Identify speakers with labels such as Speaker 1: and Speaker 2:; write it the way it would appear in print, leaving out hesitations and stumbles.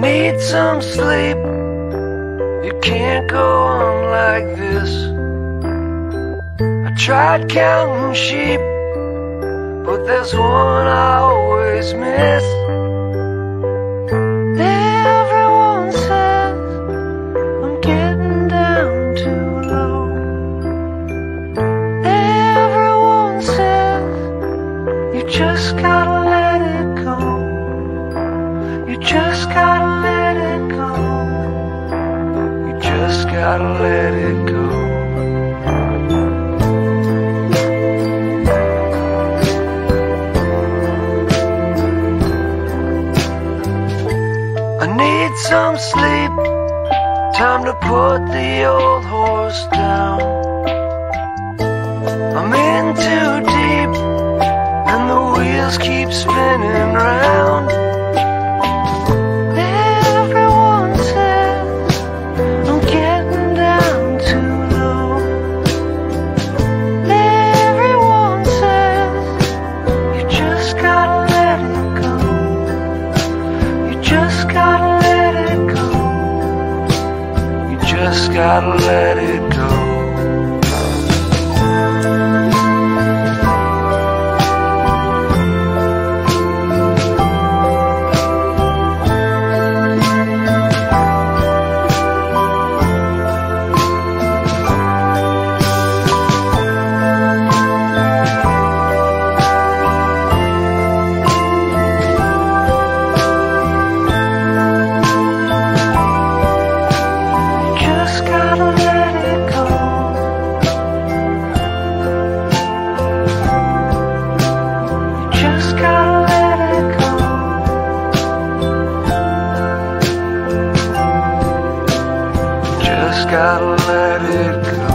Speaker 1: need some sleep. You can't go on like this. I tried counting sheep, but there's one I always miss. Everyone says I'm getting down too low. Everyone says you just gotta let it go. You just gotta let it go. You just gotta let it go. I need some sleep, time to put the old horse down. I'm in too deep, and the wheels keep spinning round. Everyone says I'm getting down too low. Everyone says you just gotta let it go. You just gotta let it go. You just gotta let it go. Just gotta let it go.